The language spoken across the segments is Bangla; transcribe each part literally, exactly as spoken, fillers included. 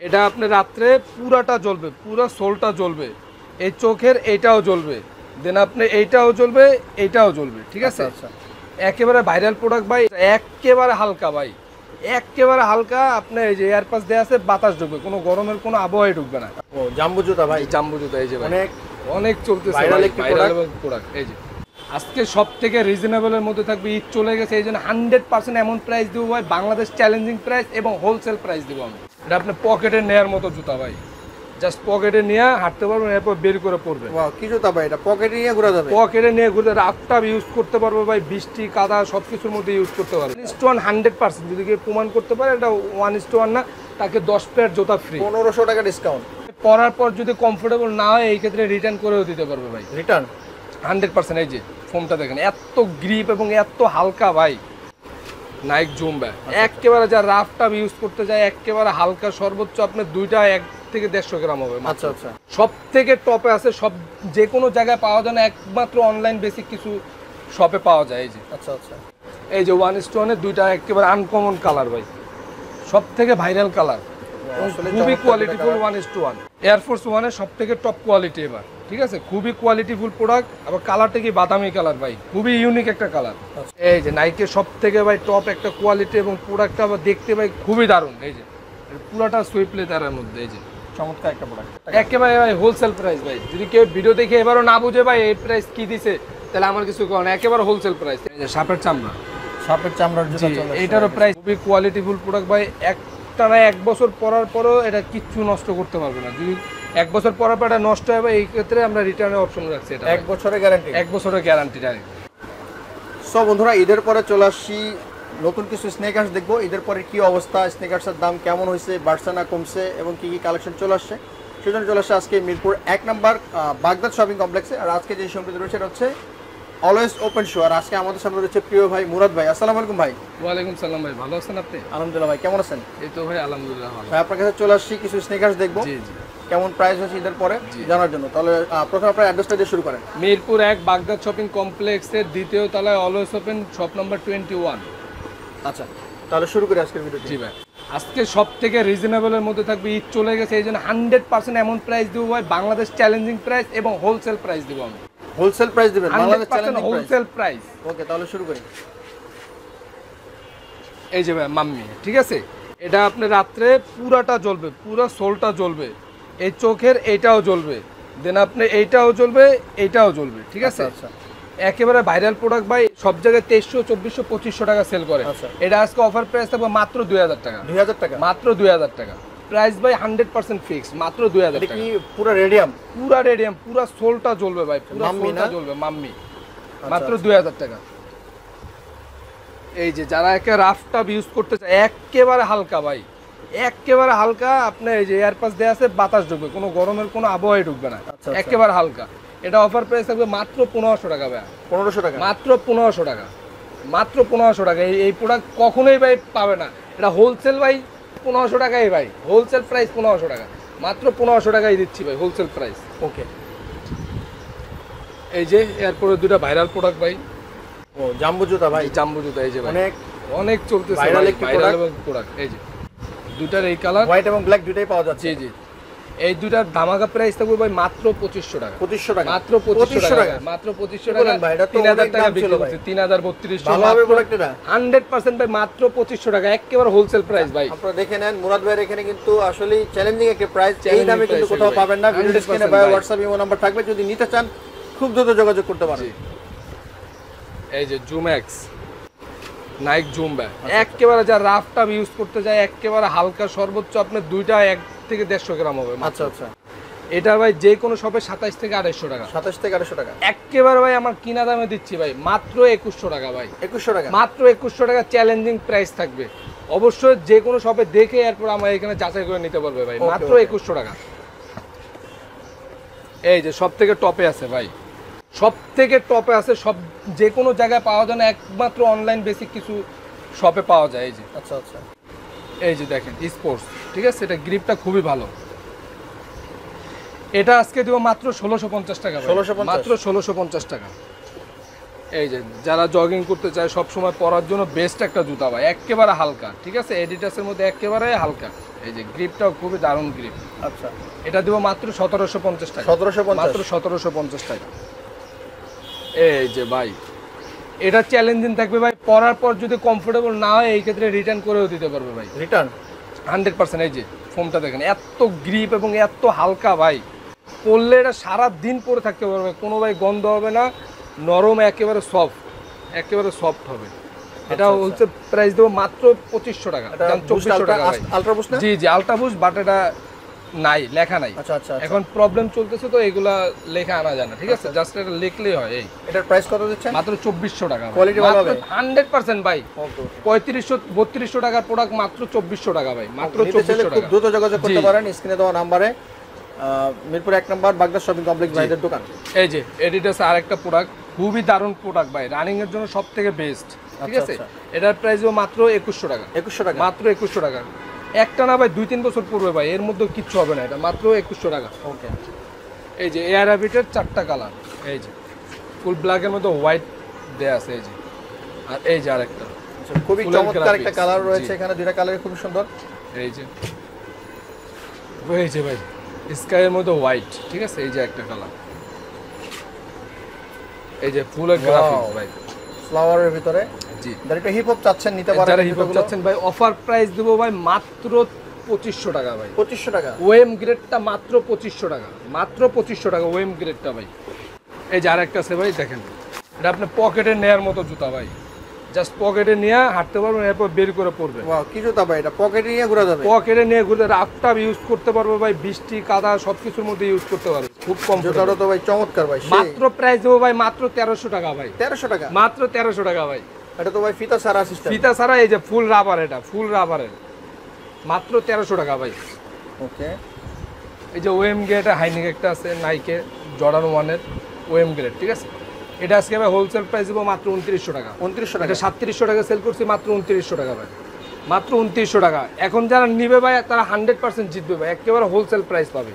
এটা আপনি রাত্রে পুরাটা জ্বলবে, পুরো সোলটা জ্বলবে, এই চোখের এইটাও জ্বলবে, দেন আপনি এইটাও জ্বলবে, এইটাও জ্বলবে, ঠিক আছে। আচ্ছা একেবারে ভাইরাল প্রোডাক্ট ভাই, একেবারে হালকা ভাই, একেবারে হালকা। আপনার এই যে এয়ারপাস দেওয়া আছে, বাতাস ঢুকবে, কোনো গরমের কোনো আবহাওয়াই ঢুকবে না। ও জাম্বু জুতা ভাই, জাম্বু জুতা এই যে ভাই অনেক অনেক চলতেছে ভাইরাল একটি প্রোডাক্ট। এই যে আজকে সব থেকে রিজনেবলের মধ্যে থাকবে, ঈদ চলে গেছে এই জন্য হান্ড্রেড পার্সেন্ট এমন প্রাইস দেবো ভাই, বাংলাদেশ চ্যালেঞ্জিং প্রাইস এবং হোলসেল প্রাইস দেবো আমি। এটা আপনি পকেটে নেওয়ার মতো জুতা ভাই, জাস্ট পকেটে নিয়ে হাঁটতে পারবেন, এরপর বের করে পড়বে। কি জুতা ভাই এটা? পকেটে নিয়ে ঘোরা যাবে? পকেটে নিয়ে ঘুরতে রাফটা ইউজ করতে পারবো ভাই, বৃষ্টি কাদা সব কিছুর মধ্যে ইউজ করতে পারবে। One is to one hundred percent যদি কেউ প্রমাণ করতে পারে এটা ওয়ান ইস টু ওয়ান না, তাকে দশ পেয়ার জুতা ফ্রি, পনেরোশো টাকা ডিসকাউন্ট। পরার পর যদি কমফোর্টেবল না হয় এই ক্ষেত্রে রিটার্ন করেও দিতে পারবে ভাই, রিটার্ন হান্ড্রেড পার্সেন্ট। এই যে ফোমটা দেখেন এত গ্রিপ এবং এত হালকা ভাই, নাইক জুম ভাই একেবারে যা রাফটা ইউজ করতে যায় একেবারে হালকা, সর্বোচ্চ আপনার দুইটা এক থেকে দেড়শো গ্রাম হবে। আচ্ছা আচ্ছা, সব থেকে টপে আছে, সব যে কোনো জায়গায় পাওয়া যায় না, একমাত্র অনলাইন বেসিক কিছু শপে পাওয়া যায়। এই যে আচ্ছা আচ্ছা, এই যে ওয়ান ইস টু ওয়ানের দুইটা একেবারে আনকমন কালার ভাই, সব থেকে ভাইরাল কালার, খুবই কোয়ালিটিফুল। One is to one Air Force ওয়ানের সব থেকে টপ কোয়ালিটি এবার, ঠিক আছে, খুবই কোয়ালিটিফুল প্রোডাক্ট। আবার কালারটা কি বাদামি কালার ভাই, খুবই ইউনিক একটা কালার। এই যে নাইকের সব থেকে ভাই টপ একটা কোয়ালিটি এবং প্রোডাক্টটা আবার দেখতে ভাই খুবই দারুণ। এই যে পুরাটা সুইপ লেদারের মধ্যে, এই যে চমৎকার একটা প্রোডাক্ট, একেবারে ভাই হোলসেল প্রাইস ভাই। যদি কেউ ভিডিও দেখে এবারও না বুঝে ভাই এই প্রাইস কি দিছে, তাহলে আমার কিছু করার না, একেবারে হোলসেল প্রাইস। এই যে সাপের চামড়া, সাপের চামড়ার জুতা, এটারও প্রাইস খুবই কোয়ালিটিফুল প্রোডাক্ট ভাই। একটা না এক বছর পরার পরও এটা কিচ্ছু নষ্ট করতে পারবে না, যদি এক বছর পরার পর এটা নষ্ট হবে এই ক্ষেত্রে আমরা রিটার্নের অপশন রাখছি। এটা এক বছরের গ্যারান্টি, এক বছরের গ্যারান্টি ডাইরেক্ট। সো বন্ধুরা ঈদের পরে চলে আসছি, নতুন কিছু স্নেকার্স দেখবো। ঈদের পরে কি অবস্থা, স্নেকার্সের দাম কেমন হয়েছে, বাড়ছে না কমছে, এবং কি কি কালেকশন চলে আসছে, সেজন্য চলে আসছে আজকে মিরপুর এক নম্বর বাগদাদ শপিং কমপ্লেক্সে। আর আজকে যে শোরুমটি রয়েছে এটা হচ্ছে অলওয়েজ ওপেন শো। আর আজকে আমাদের সামনে রয়েছে প্রিয় ভাই মুরাদ ভাই। আসসালামু আলাইকুম ভাই। ওয়ালাইকুম সালাম ভাই, ভালো আছেন আপনি? আলহামদুলিল্লাহ ভাই, কেমন আছেন? এই তো ভাই আলহামদুলিল্লাহ ভালো। ভাই আপনার কাছে চলে আসছি কিছু স্নেকার্স দেখবো, জি জি, কেমন প্রাইস হচ্ছে ঈদের পরে জানার জন্য। তাহলে প্রথমে আপনার অ্যাড্রেসটা দিয়ে শুরু করেন। মিরপুর এক বাগদাদ শপিং কমপ্লেক্সের দ্বিতীয় তলায় always open, shop number twenty one. আচ্ছা, তাহলে শুরু করি আজকের ভিডিও। জি ভাই, আজকে সব থেকে রিজনেবলের মধ্যে থাকবে, ঈদ চলে গেছে এই জন্য হান্ড্রেড পার্সেন্ট এমন প্রাইস দেবো ভাই, বাংলাদেশ চ্যালেঞ্জিং প্রাইস এবং হোলসেল প্রাইস দেবো আমি। হোলসেল প্রাইস দিবেন? Bangladesh challenging wholesale price. Okay, তাহলে শুরু করি। এই যে ভাই মাম্মি, ঠিক আছে, এটা আপনি রাত্রে পুরাটা জ্বলবে, পুরো সোলটা জ্বলবে, এই চোখের এইটাও জ্বলবে, দেন আপনি এইটাও জ্বলবে, এইটাও জ্বলবে, ঠিক আছে। আচ্ছা, একেবারে ভাইরাল প্রোডাক্ট ভাই, সব জায়গায় তেইশশো চব্বিশশো পঁচিশশো টাকা সেল করে। এটা আজকে অফার প্রাইস থাকবে মাত্র দুই হাজার টাকা। দুই হাজার টাকা মাত্র দুই হাজার টাকা প্রাইস ভাই, হান্ড্রেড পার্সেন্ট ফিক্স, মাত্র দুই হাজার টাকা। কি পুরো রেডিয়াম? পুরা রেডিয়াম, পুরা সোলটা জ্বলবে ভাই, পুরা সোলটা জ্বলবে মাম্মি, মাত্র দুই হাজার টাকা। এই যে যারা একে রাফটা ইউজ করতে চায় একেবারে হালকা ভাই, একেবারে হালকা। আপনার এই যে এয়ারপাস দেওয়া আছে, বাতাস ঢুকবে, কোনো গরমের কোনো আবহাওয়াই ঢুকবে না, একেবারে হালকা। এটা অফার প্রাইস থাকবে মাত্র পনেরোশো টাকা ভাই, পনেরোশো টাকা মাত্র পনেরোশো টাকা, মাত্র পনেরোশো টাকা। এই প্রোডাক্ট কখনোই ভাই পাবে না, এটা হোলসেল ভাই পনেরোশো টাকাই ভাই, হোলসেল প্রাইস পনেরোশো টাকা, মাত্র পনেরোশো টাকাই দিচ্ছি ভাই, হোলসেল প্রাইস। ওকে, এই যে এরপরে দুটা ভাইরাল প্রোডাক্ট ভাই। ও জাম্বু জুতা ভাই, জাম্বু জুতা এই যে ভাই অনেক অনেক চলতেছে ভাইরাল একটি প্রোডাক্ট। এই যে দুটার এই কালার, হোয়াইট এবং ব্ল্যাক দুটাই পাওয়া যাচ্ছে। জি জি, এই দুটার ধামাকা প্রাইস থাকবে ভাই মাত্র পঁচিশশো টাকা। পঁচিশশো টাকা মাত্র পঁচিশশো টাকা, মাত্র পঁচিশশো টাকা। তিন হাজার টাকা বিক্রি করছে, তিন হাজার বত্রিশশো। ভালো হবে প্রোডাক্টটা, হান্ড্রেড পার্সেন্ট ভাই, মাত্র পঁচিশশো টাকা, একেবারে হোলসেল প্রাইস ভাই। আপনারা দেখে নেন মুরাদ ভাইয়ের এখানে কিন্তু আসলে চ্যালেঞ্জিং একটা প্রাইস, এই দামে কিন্তু কোথাও পাবেন না। ভিডিও স্ক্রিনে ভাই হোয়াটসঅ্যাপ ইমো নাম্বার থাকবে, যদি নিতে চান খুব দ্রুত যোগাযোগ করতে পারেন। এই যে জুম্যাক্স, নাইক জুম ভাই একেবারে যা রাফটা ইউজ করতে যায় একেবারে হালকা, সর্বোচ্চ আপনার দুইটা এক থেকে দেড়শো গ্রাম হবে। আচ্ছা আচ্ছা, এটা ভাই যে কোনো শপে সাতাইশ থেকে আড়াইশো টাকা, সাতাশ থেকে আড়াইশো টাকা। একেবারে ভাই আমার কিনা দামে দিচ্ছি ভাই মাত্র একুশশো টাকা ভাই, একুশশো টাকা, মাত্র একুশশো টাকা। চ্যালেঞ্জিং প্রাইস থাকবে, অবশ্যই যে কোনো শপে দেখে এরপর আমার এখানে যাচাই করে নিতে পারবে ভাই, মাত্র একুশশো টাকা। এই যে সব থেকে টপে আছে ভাই, সব থেকে টপে আছে, সব যে কোনো জায়গায় পাওয়া যায় না, একমাত্র অনলাইন বেসিক কিছু শপে পাওয়া যায়। এই যে আচ্ছা আচ্ছা, এই যে দেখেন স্পোর্টস, ঠিক আছে, এটা গ্রিপটা খুবই ভালো। এটা আজকে দেবো মাত্র ষোলোশো পঞ্চাশ টাকা, ষোলোশো মাত্র ষোলোশো পঞ্চাশ টাকা। এই যে যারা জগিং করতে চায় সব সময় পরার জন্য বেস্ট একটা জুতা ভাই, একেবারে হালকা, ঠিক আছে, এডিডাসের মধ্যে একেবারে হালকা। এই যে গ্রিপটাও খুবই দারুণ গ্রিপ। আচ্ছা, এটা দিব মাত্র সতেরোশো পঞ্চাশ টাকা। সতেরোশো মাত্র সতেরোশো পঞ্চাশ টাকা। এই যে ভাই এটা চ্যালেঞ্জিং থাকবে ভাই, পরার পর যদি কমফোর্টেবল না হয় এই ক্ষেত্রে রিটার্ন করেও দিতে পারবে ভাই, রিটার্ন হান্ড্রেড পার্সেন্ট। এই যে ফোমটা দেখেন এত গ্রিপ এবং এত হালকা ভাই, পরলে এটা সারা দিন পরে থাকতে পারবে, কোনো ভাই গন্ধ হবে না, নরম একেবারে সফট, একেবারে সফট হবে। এটা হচ্ছে প্রাইস দেবো মাত্র পঁচিশশো টাকা, চব্বিশশো টাকা। আলট্রা বুস্ট না? জি জি আলট্রা বুস্ট, বাট এটা নাই, লেখা নাই। আচ্ছা আচ্ছা, এখন প্রবলেম চলতেছে তো এগুলা লেখা আনা যায় না, ঠিক আছে, জাস্ট এটা লিখলেই হয়। এই এটার প্রাইস কত দিচ্ছেন? মাত্র চব্বিশশো টাকা। কোয়ালিটি ভালো হবে হান্ড্রেড পার্সেন্ট ভাই। পঁয়ত্রিশশো বত্রিশশো টাকার প্রোডাক্ট মাত্র চব্বিশশো টাকা ভাই, মাত্র চব্বিশশো টাকা। খুব দ্রুত যোগাযোগ করতে পারেন স্ক্রিনে দেওয়া নাম্বারে। মিরপুর এক নম্বর বাগদা শপিং কমপ্লেক্স ভাইদের দোকান। এই যে এডিডাস আরেকটা প্রোডাক্ট, খুবই দারুণ প্রোডাক্ট ভাই, রানিং এর জন্য সব থেকে বেস্ট, ঠিক আছে। এটার প্রাইসও মাত্র একুশশো টাকা। একুশশো টাকা মাত্র একুশশো টাকা। একটা না ভাই দুই তিন বছর পূর্বে ভাই, এর মধ্যে কিচ্ছু হবে না, এটা মাত্র একুশশো টাকা। ওকে। এই যে এয়ার হ্যাবিটের চারটা কালার, এই যে ফুল ব্ল্যাকের মধ্যে হোয়াইট দেয়া আছে, এই যে, আর এই যে আরেকটা খুবই চমৎকার একটা কালার রয়েছে এখানে, দুইটা কালারই খুব সুন্দর। এই যে এই যে ভাই স্কাইয়ের মধ্যে হোয়াইট, ঠিক আছে, এই যে একটা কালার, এই যে ফুলের গ্রাফিক্স ভাই, ফ্লাওয়ারের ভিতরে। জি, যারা একটু হিপ হপ চাচ্ছেন নিতে পারেন। যারা হিপ হপ চাচ্ছেন ভাই, অফার প্রাইস দেবো ভাই মাত্র পঁচিশশো টাকা ভাই। পঁচিশশো টাকা ওএম গ্রেডটা মাত্র পঁচিশশো টাকা, মাত্র পঁচিশশো টাকা ওএম গ্রেডটা ভাই। এই যে আরেকটা আছে ভাই, দেখেন এটা আপনি পকেটে নেয়ার মতো জুতা ভাই, জাস্ট পকেটে নিয়ে হাঁটতে পারবেন, এরপর বের করে পড়বেন। ওয়াও, কি জুতা ভাই এটা? পকেটে নিয়ে ঘোরা যাবে? পকেটে নিয়ে ঘুরতে রাফটাপ ইউজ করতে পারবে ভাই, বৃষ্টি কাদা সবকিছুর মধ্যে ইউজ করতে পারবে, খুব কম। জুতাটা তো ভাই চমৎকার ভাই। মাত্র প্রাইস দেবো ভাই মাত্র তেরোশো টাকা ভাই। তেরোশো টাকা? মাত্র তেরোশো টাকা ভাই। এটা তো ভাই ফিতা সারা সিস্টেম। ফিতা ছাড়া, এই যে ফুল রাবার, এটা ফুল রাবারের, মাত্র তেরোশো টাকা ভাই। ওকে। এই যে ওএম গ্রেড হাইনিক একটা আছে নাইকে জর্ডান ওয়ানের ওএম গ্রেড, ঠিক আছে, এটা আজকে ভাই হোলসেল প্রাইস দেবো মাত্র উনত্রিশশো টাকা। উনত্রিশশো টাকা? এটা সাতত্রিশশো টাকা সেল করছি, মাত্র উনত্রিশশো টাকা ভাই, মাত্র উনত্রিশশো টাকা। এখন যারা নিবে ভাই তারা হান্ড্রেড পার্সেন্ট জিতবে ভাই, একেবারে হোলসেল প্রাইস পাবে।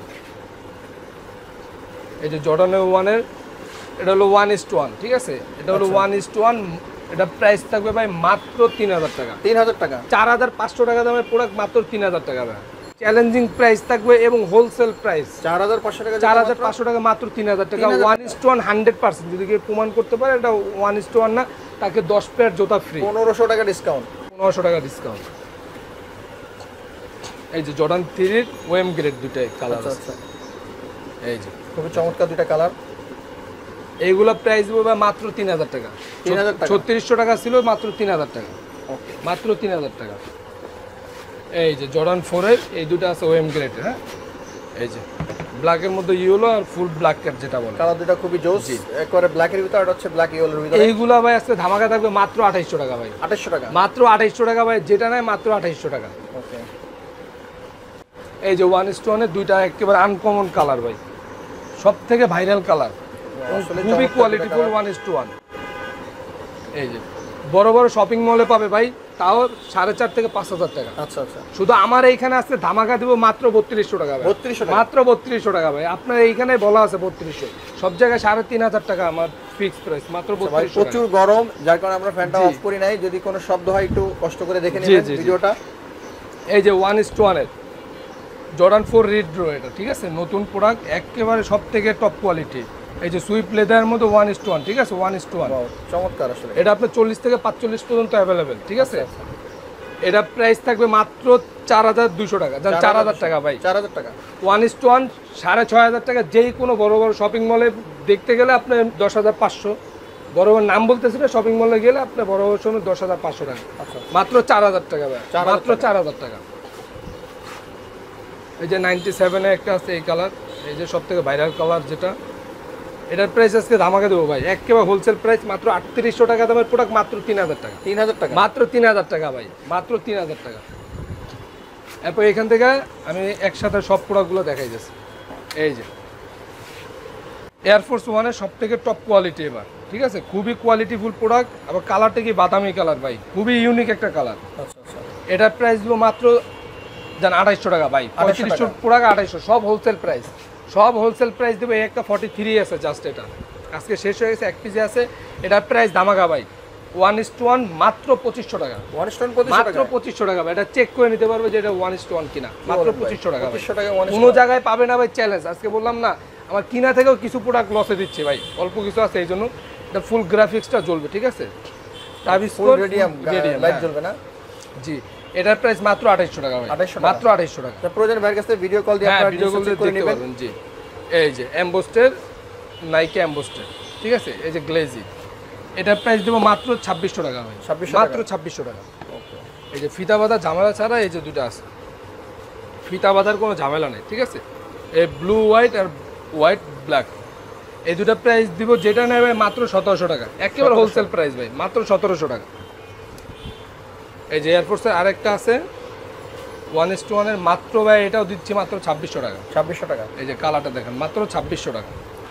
এই যে জর্ডানের ওয়ানের, এটা হলো ওয়ান ইস টু ওয়ান, ঠিক আছে, এটা হলো ওয়ান ইস টু ওয়ান, এটা প্রাইস থাকবে ভাই মাত্র তিন হাজার টাকা। তিন হাজার টাকা? চার হাজার পাঁচশো টাকা দামের প্রোডাক্ট মাত্র তিন হাজার টাকা ভাই, চ্যালেঞ্জিং প্রাইস থাকবে এবং হোলসেল প্রাইস চার হাজার পাঁচশো টাকা? চার হাজার পাঁচশো টাকা মাত্র তিন হাজার টাকা। One is to one hundred percent, যদি কেউ প্রমাণ করতে পারে এটা ওয়ান ইস টু ওয়ান না, তাকে দশ পেয়ার জুতা ফ্রি। পনেরোশো টাকা ডিসকাউন্ট? পনেরোশো টাকা ডিসকাউন্ট। এই যে জর্ডান থ্রির ওএম গ্রেড দুটাই কালার আছে, এই যে খুবই চমৎকার দুইটা কালার। এইগুলো প্রাইস দেবো মাত্র তিন হাজার টাকা। তিন হাজার টাকা? ছত্রিশশো টাকা ছিল, মাত্র তিন হাজার টাকা। ওকে, মাত্র তিন হাজার টাকা। এই যে জর্ডান ফোরের এই দুটো আছে ওএম গ্রেড, হ্যাঁ, এই যে ব্ল্যাকের মধ্যে ইয়েলো আর ফুল ব্ল্যাক ক্যাপ যেটা বলে, কালার দুটো খুবই জোস, একবারে ব্ল্যাকের ভিতর, এটা হচ্ছে ব্ল্যাক ইয়েলোর ভিতর। এইগুলা ভাই আজকে ধামাকা থাকবে মাত্র আঠাইশশো টাকা ভাই। আঠাইশশো টাকা? মাত্র আঠাইশশো টাকা ভাই, যেটা নেয় মাত্র আঠাইশশো টাকা। ওকে। এই যে ওয়ান স্টোনের দুইটা একেবারে আনকমন কালার ভাই, সব থেকে ভাইরাল কালার, খুবই কোয়ালিটিফুল ওয়ান ইস টু ওয়ান। এই যে বড় বড় শপিং মলে পাবে ভাই, তাও সাড়ে চার থেকে পাঁচ হাজার টাকা। আচ্ছা আচ্ছা। শুধু আমার এইখানে আসছে ধামাকা দিব মাত্র বত্রিশশো টাকা ভাই। বত্রিশশো? মাত্র বত্রিশশো টাকা ভাই, আপনার এইখানে বলা আছে বত্রিশশো, সব জায়গায় সাড়ে তিন হাজার টাকা আমার ফিক্স প্রাইস, মাত্র বত্রিশশো। প্রচুর গরম, যার কারণে আমরা ফ্যানটা অফ করি নাই, যদি কোনো শব্দ হয় একটু কষ্ট করে দেখে নেবেন ভিডিওটা। এই যে ওয়ান ইস টু ওয়ানের জর্ডান ফোর রিড্রো, এটা ঠিক আছে, নতুন প্রোডাক্ট, একেবারে সব থেকে টপ কোয়ালিটি। এই যে সুইপ লেদারের মধ্যে ওয়ান ইস টু ওয়ান, ঠিক আছে, ওয়ান ইস টু ওয়ান, চমৎকার আসলে। এটা আপনার চল্লিশ থেকে পাঁচচল্লিশ পর্যন্ত অ্যাভেলেবেল, ঠিক আছে। এটা প্রাইস থাকবে মাত্র চার হাজার দুশো টাকা, চার হাজার টাকা ভাই, চার হাজার টাকা। ওয়ান ইস টু ওয়ান সাড়ে ছয় হাজার টাকা। যেই কোনো বড় বড় শপিং মলে দেখতে গেলে আপনার দশ হাজার পাঁচশো, বড় বড় নাম বলতেছি না, শপিং মলে গেলে আপনার বড় বড় সময় দশ হাজার পাঁচশো টাকা, মাত্র চার হাজার টাকা ভাই, মাত্র চার হাজার টাকা। এই যে নাইনটি সেভেনে একটা আছে এই কালার, এই যে সব থেকে ভাইরাল কালার যেটা, এটার প্রাইস আজকে ধামাকা দেবো ভাই, একেবারে হোলসেল প্রাইস মাত্র আটত্রিশশো টাকা দামের প্রোডাক্ট, মাত্র তিন হাজার টাকা। তিন হাজার টাকা? মাত্র তিন হাজার টাকা ভাই, মাত্র তিন হাজার টাকা। এরপর এখান থেকে আমি একসাথে সব প্রোডাক্টগুলো দেখাই যাচ্ছি। এই যে এয়ারফোর্স ওয়ানের সব থেকে টপ কোয়ালিটি এবার, ঠিক আছে, খুবই কোয়ালিটিফুল প্রোডাক্ট। আবার কালারটা কি বাদামি কালার ভাই, খুবই ইউনিক একটা কালার। আচ্ছা আচ্ছা। এটার প্রাইস হলো মাত্র জান আঠাইশশো টাকা ভাই, পঁয়ত্রিশশো প্রোডাক্ট আঠাইশশো, সব হোলসেল প্রাইস, সব হোলসেল প্রাইস দেবো। একটা ফর্টি থ্রি আছে জাস্ট, এটা আজকে শেষ হয়ে গেছে, এক পিসে আছে। এটার প্রাইস ধামাকা ভাই, ওয়ান ইস টু ওয়ান মাত্র পঁচিশশো টাকা। ওয়ান স্টোন মাত্র পঁচিশশো টাকা ভাই, এটা চেক করে নিতে পারবে যে এটা ওয়ান ইস টু ওয়ান কিনা। মাত্র পঁচিশশো টাকা ভাই। পঁচিশশো টাকা ওয়ান কোনো জায়গায় পাবে না ভাই, চ্যালেঞ্জ। আজকে বললাম না আমার কিনা থেকেও কিছু প্রোডাক্ট লসে দিচ্ছে ভাই, অল্প কিছু আছে এই জন্য। এটা ফুল গ্রাফিক্সটা জ্বলবে, ঠিক আছে? ফুল রেডিয়াম লাইট জ্বলবে না? জি, এটার প্রাইস মাত্র আঠাইশশো টাকা ভাই, মাত্র আঠাইশশো টাকা। প্রয়োজন ভাইয়ের কাছে ভিডিও কল দিয়ে আপনারা ভিডিও কল দিয়ে দেখতে পারবেন। জি, এই যে এমবোস্টের, নাইকি এমবোস্টের, ঠিক আছে? এই যে গ্লেজি, এটার প্রাইস দেবো মাত্র ছাব্বিশশো টাকা ভাই, মাত্র ছাব্বিশশো টাকা। এই যে ফিতা বাঁধা ঝামেলা ছাড়া এই যে দুটো আছে, ফিতা বাঁধার কোনো ঝামেলা নেই, ঠিক আছে? এই ব্লু হোয়াইট আর হোয়াইট ব্ল্যাক, এই দুটো প্রাইস দিব, যেটা নেবে মাত্র সতেরোশো টাকা, একেবারে হোলসেল প্রাইস ভাই, মাত্র সতেরোশো টাকা। এই যে এয়ারফোর্সের আরেকটা আছে ওয়ান এস টু ওয়ানের, মাত্র ভাই এটাও দিচ্ছি মাত্র ছাব্বিশশো টাকা। ছাব্বিশশো টাকা। এই যে কালারটা দেখেন, মাত্র ছাব্বিশশো টাকা।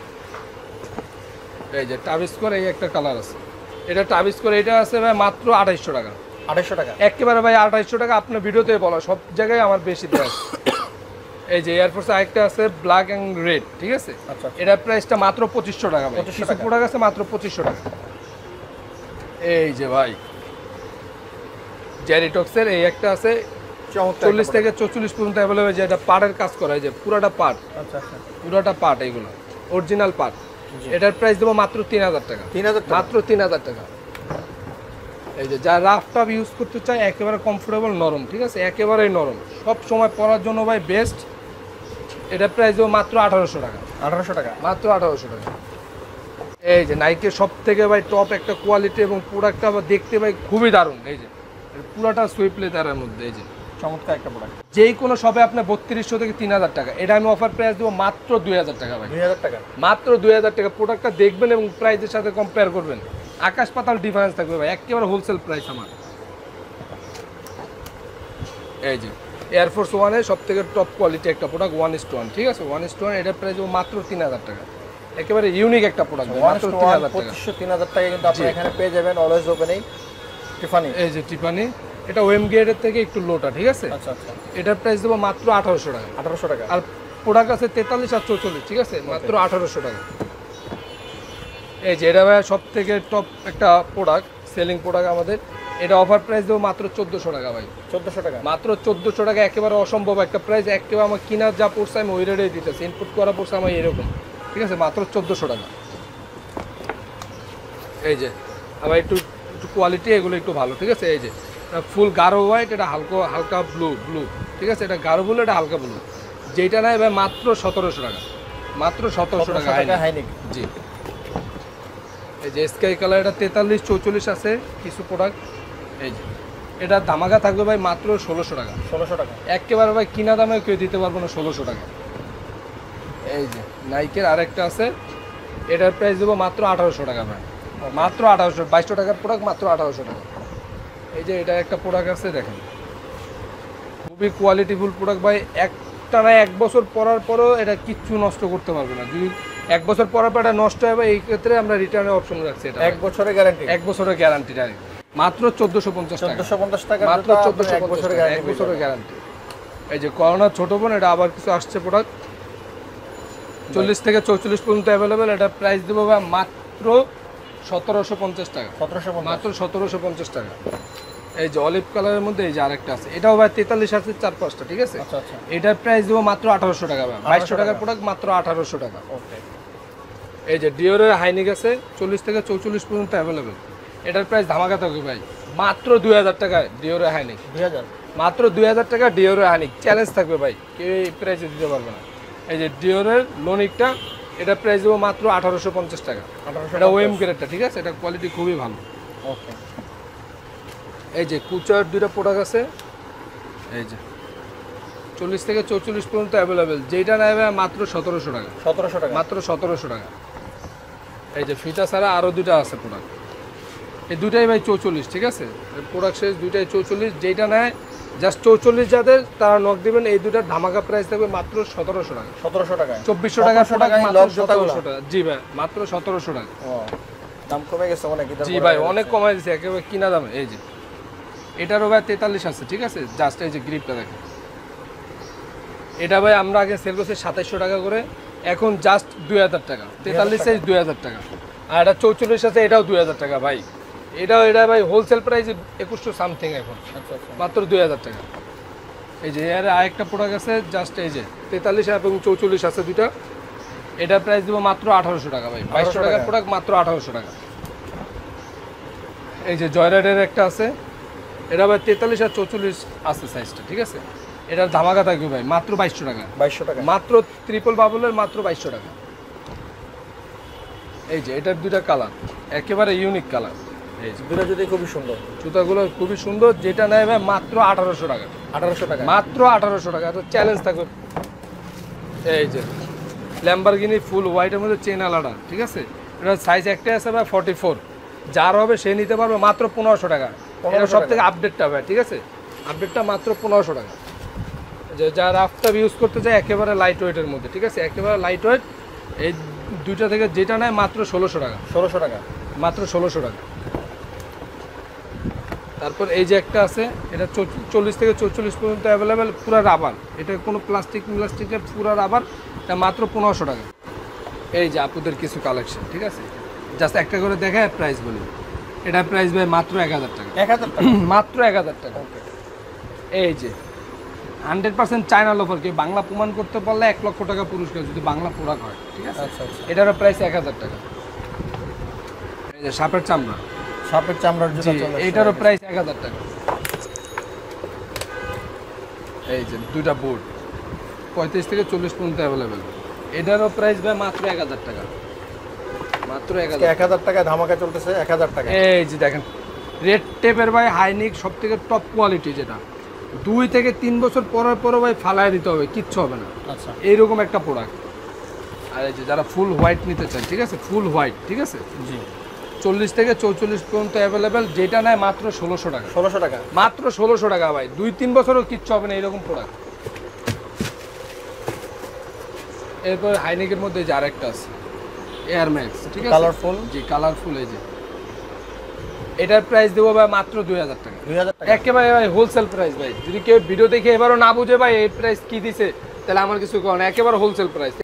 এই যে টাবিস করে এই একটা কালার আছে, এটা টাবিস করে এটা আছে ভাই মাত্র আঠাইশশো টাকা। আঠাইশশো টাকা একেবারে ভাই আঠাইশশো টাকা, আপনার ভিডিওতে বলা সব জায়গায় আমার বেশি প্রাইস। এই যে এয়ারফোর্স আরেকটা আছে ব্ল্যাক অ্যান্ড রেড, ঠিক আছে? এটার প্রাইসটা মাত্র পঁচিশশো টাকা ভাই, কিছু প্রোডাক্ট আছে মাত্র পঁচিশশো টাকা। এই যে ভাই জ্যারিটক্সের এই একটা আছে চল্লিশ থেকে চৌচল্লিশ পর্যন্ত অ্যাভেলেবেল, যে এটা পাড়ের কাজ করা, যে পুরাটা পাট, আচ্ছা আচ্ছা, পুরাটা পাট, এইগুলো অরিজিনাল পাট। এটার প্রাইস দেবো মাত্র তিন হাজার টাকা, তিন হাজার মাত্র তিন হাজার টাকা। এই যে যা রাফ টাফ ইউজ করতে চায়, একেবারে কমফোর্টেবল, নরম, ঠিক আছে? একেবারেই নরম, সব সময় পরার জন্য ভাই বেস্ট। এটার প্রাইস দেবো মাত্র আঠারোশো টাকা, আঠারোশো টাকা, মাত্র আঠারোশো টাকা। এই যে নাইকের সব থেকে ভাই টপ একটা কোয়ালিটি এবং প্রোডাক্টটা আবার দেখতে ভাই খুবই দারুণ। এই যে পুরাটা সুইপ লেদারের মধ্যে, এই যে চমৎকার একটা প্রোডাক্ট। যেই কোনো শপে আপনার বত্রিশশো থেকে তিন হাজার টাকা, এটা আমি অফার প্রাইস দেবো মাত্র দুই হাজার টাকা ভাই, দুই হাজার টাকা, মাত্র দুই হাজার টাকা। প্রোডাক্টটা দেখবেন এবং প্রাইসের সাথে কম্পেয়ার করবেন, আকাশ পাতাল ডিফারেন্স থাকবে ভাই, একেবারে হোলসেল প্রাইস আমার। এই যে এয়ারফোর্স ওয়ানের সব থেকে টপ কোয়ালিটি একটা product, one is to one, ঠিক আছে? ওয়ান ইস টু ওয়ান, এটার প্রাইস দেবো মাত্র তিন হাজার টাকা, একেবারে ইউনিক একটা প্রোডাক্ট, মাত্র তিন হাজার টাকা। পঁচিশশো তিন হাজার টাকা কিন্তু আপনি এখানে পেয়ে যাবেন। অলওয়েজ ওপেনিং টিফানি, এই যে টিফানি, এটা ওয়েম গ্রেডের থেকে একটু লোটা, ঠিক আছে? আচ্ছা আচ্ছা, এটার প্রাইস দেবো মাত্র আঠারোশো টাকা, আঠারোশো টাকা। আর প্রোডাক্ট আছে তেতাল্লিশ আর চৌচল্লিশ, ঠিক আছে? মাত্র আঠারোশো টাকা। এই যে এটা ভাই সব থেকে টপ একটা প্রোডাক্ট, সেলিং প্রোডাক্ট আমাদের, এটা অফার প্রাইস দেবো মাত্র চোদ্দোশো টাকা ভাই, চোদ্দোশো টাকা, মাত্র চোদ্দোশো টাকা, একেবারে অসম্ভব একটা প্রাইস। একেবারে আমার কিনার যা পড়ছে আমি ওই রেটে দিতেছি, ইনপুট করা পড়ছে আমার এরকম, ঠিক আছে? মাত্র চোদ্দোশো টাকা। এই যে আবার একটু একটু কোয়ালিটি এগুলো একটু ভালো, ঠিক আছে? এই যে ফুল গাঢ় হোয়াইট, এটা হালকা হালকা ব্লু ব্লু, ঠিক আছে? এটা গাঢ় ব্লু, এটা হালকা ব্লু, যেটা নেয় ভাই মাত্র সতেরোশো টাকা, মাত্র সতেরোশো টাকা হাইনিক। জি, এই যে স্কাই কালার, এটা তেতাল্লিশ চৌচল্লিশ আছে কিছু প্রোডাক্ট। এই যে এটা ধামাকা থাকবে ভাই মাত্র ষোলোশো টাকা, ষোলোশো টাকা, একেবারে ভাই কিনা দামে কেউ দিতে পারবো না, ষোলোশো টাকা। এই যে নাইকের আরেকটা আছে, এটার প্রাইস দেবো মাত্র আঠারোশো টাকা ভাই, মাত্র আঠারোশো, বাইশশো টাকার প্রোডাক্ট, মাত্র আঠারোশো টাকা। এই যে এটা একটা প্রোডাক্ট আছে দেখেন, খুবই কোয়ালিটিফুল প্রোডাক্ট ভাই, একটা না এক বছর পরার পরও এটা কিচ্ছু নষ্ট করতে পারবে না। যদি এক বছর পরার পর এটা নষ্ট হবে, এই ক্ষেত্রে আমরা রিটার্নের অপশন রাখছি, এটা এক বছরের গ্যারান্টি, এক বছরের গ্যারান্টি, মাত্র চোদ্দোশো পঞ্চাশ টাকা, চোদ্দোশো পঞ্চাশ টাকা, মাত্র চোদ্দোশো পঞ্চাশ টাকা, এক বছরের গ্যারান্টি। এই যে করোনার ছোট বোন, এটা আবার কিছু আসছে প্রোডাক্ট, চল্লিশ থেকে চৌচল্লিশ পর্যন্ত অ্যাভেলেবেল। এটা প্রাইস দেবো ভাই মাত্র সতেরোশো পঞ্চাশ টাকা, সতেরোশো মাত্র সতেরোশো পঞ্চাশ টাকা। এই যে অলিভ কালারের মধ্যে এই যে আরেকটা আছে, এটাও ভাই তেতাল্লিশ আছে চার পাঁচটা, ঠিক আছে? আচ্ছা আচ্ছা, এটার প্রাইস দেবো মাত্র আঠারোশো টাকা ভাই, বাইশশো টাকার প্রোডাক্ট, মাত্র আঠারোশো টাকা। ওকে, এই যে ডিওরের হাইনিক আছে চল্লিশ থেকে চৌচল্লিশ পর্যন্ত অ্যাভেলেবেল, এটার প্রাইস ধামাকা থাকবে ভাই, মাত্র দুই হাজার টাকায় ডিওরের হাইনিক, দুই হাজার, মাত্র দুই হাজার টাকা ডিওরের হাইনিক, চ্যালেঞ্জ থাকবে ভাই, কেউ এই প্রাইসে দিতে পারবে না। এই যে ডিওরের লোনিকটা, এটা প্রাইস দেবো মাত্র আঠারোশো পঞ্চাশ টাকা, এটা ওয়েম গ্রেডটা, ঠিক আছে? এটা কোয়ালিটি খুবই ভালো। ওকে, এই যে কুচার দুইটা প্রোডাক্ট আছে, এই যে চল্লিশ থেকে চৌচল্লিশ পর্যন্ত অ্যাভেলেবেল, যেটা নেবে মাত্র সতেরোশো টাকা, সতেরোশো টাকা, মাত্র সতেরোশো টাকা। এই যে ফিতা ছাড়া আরও দুইটা আছে প্রোডাক্ট, এই দুইটাই ভাই চৌচল্লিশ, ঠিক আছে? প্রোডাক্ট শেষ দুইটাই চৌচল্লিশ, যেটা নেয় জাস্ট চৌচল্লিশ যাদের তারা নক দেবেন। এই দুটার ধামাকা প্রাইস থাকবে মাত্র সতেরোশো টাকা, সতেরোশো টাকা, চব্বিশশো টাকা প্রোডাক্ট, মাত্র সতেরোশো টাকা। জি ভাই, মাত্র সতেরোশো টাকা। দাম কমে গেছে অনেক, জি ভাই অনেক কমাই দিচ্ছে, একেবারে কিনা দামে। এই যে এটারও ভাই তেতাল্লিশ আছে, ঠিক আছে? জাস্ট এই যে গ্রিপটা দেখেন, এটা ভাই আমরা আগে সেল করছি সাতাইশশো টাকা করে, এখন জাস্ট দুই হাজার টাকা। তেতাল্লিশ সাইজ দুই হাজার টাকা। আর এটা চৌচল্লিশ আছে, এটাও দুই হাজার টাকা ভাই। এটাও এটা ভাই হোলসেল প্রাইস একুশশো সামথিং এখন, আচ্ছা আচ্ছা মাত্র দুই হাজার টাকা। এই যে এর আরেকটা প্রোডাক্ট আছে জাস্ট এই যে তেতাল্লিশ এবং চৌচল্লিশ আছে দুইটা, এটার প্রাইস দেবো মাত্র আঠারোশো টাকা ভাই। বাইশশো টাকার প্রোডাক্ট মাত্র আঠারোশো টাকা। এই যে জয়রাইডের একটা আছে, এটা ভাই তেতাল্লিশ আর চৌচল্লিশ আছে সাইজটা, ঠিক আছে। এটার ধামাকা থাকবে ভাই মাত্র বাইশশো টাকা। বাইশশো টাকা মাত্র ট্রিপল বাবলের মাত্র বাইশশো টাকা। এই যে এটার দুইটা কালার, একেবারে ইউনিক কালার। এই যে দুটো যদি খুবই সুন্দর, জুতাগুলো খুবই সুন্দর, যেটা নেয় ভাই মাত্র আঠারোশো টাকা। আঠারোশো টাকা মাত্র আঠারোশো টাকা। তো চ্যালেঞ্জ থাকবে। এই যে ল্যাম্বরগিনি ফুল হোয়াইটের মধ্যে চেন আলাদা, ঠিক আছে। এটা সাইজ একটাই আছে ভাই ফর্টি ফোর, যার হবে সে নিতে পারবে মাত্র পনেরোশো টাকা। এটা সব থেকে আপডেটটা ভাই, ঠিক আছে। আপডেটটা মাত্র পনেরোশো টাকা। যে যারা রাফটাপ ইউজ করতে চায় একেবারে লাইট ওয়েটের মধ্যে, ঠিক আছে, একেবারে লাইট ওয়েট। এই দুইটা থেকে যেটা নেয় মাত্র ষোলোশো টাকা। ষোলোশো টাকা মাত্র ষোলোশো টাকা। তারপর এই যে একটা আছে, এটা চল্লিশ থেকে চৌচল্লিশ পর্যন্ত অ্যাভেলেবেল, পুরো রাবার। এটা কোনো প্লাস্টিক প্লাস্টিকের পুরো রাবার, এটা মাত্র পনেরোশো টাকা। এই যে আপুদের কিছু কালেকশন, ঠিক আছে, জাস্ট একটা করে দেখায় প্রাইস বলি। এটার প্রাইস ভাই মাত্র এক হাজার টাকা। এক হাজার টাকা মাত্র এক হাজার টাকা। এই যে হান্ড্রেড পার্সেন্ট চায়না লোফার, কেউ বাংলা প্রমাণ করতে পারলে এক লক্ষ টাকা পুরস্কার যদি বাংলা প্রোডাক্ট হয়, ঠিক আছে। আচ্ছা আচ্ছা এটারও প্রাইস এক হাজার টাকা। এই যে সাপের চামড়া, সাপের চামড়ার জুতা জি, চলে আসছে। এটারও প্রাইস এক হাজার টাকা। এই যে দুইটা বোর্ড পঁয়ত্রিশ থেকে চল্লিশ পর্যন্ত অ্যাভেলেবেল, এটারও প্রাইস ভাই মাত্র এক হাজার টাকা। মাত্র এক হাজার। এক হাজার টাকায় ধামাকা চলতেছে, এক হাজার টাকা। এই যে দেখেন রেড টেপের ভাই হাইনিক, সব থেকে টপ কোয়ালিটি, যেটা দুই থেকে তিন বছর পরের পরে ভাই ফালায় দিতে হবে, কিচ্ছু হবে না, আচ্ছা এইরকম একটা প্রোডাক্ট। আর এই যে যারা ফুল হোয়াইট নিতে চান, ঠিক আছে, ফুল হোয়াইট, ঠিক আছে, জি, চল্লিশ থেকে চৌচল্লিশ পর্যন্ত অ্যাভেলেবেল, যেটা নেয় মাত্র ষোলোশো টাকা। ষোলোশো টাকা মাত্র ষোলোশো টাকা ভাই, দুই তিন বছরও কিচ্ছু হবে না এরকম প্রোডাক্ট। এরপর হাইনিকের মধ্যে যে আরেকটা আছে এয়ার ম্যাক্স, ঠিক আছে, কালারফুল, জি কালারফুল। এই যে এটার প্রাইস দেবো ভাই মাত্র দুই হাজার টাকা। দুই হাজার টাকা একেবারে ভাই হোলসেল প্রাইস ভাই। যদি কেউ ভিডিও দেখে এবারও না বুঝে ভাই এই প্রাইস কি দিছে, তাহলে আমার কিছু করার নেই, একেবারে হোলসেল প্রাইস।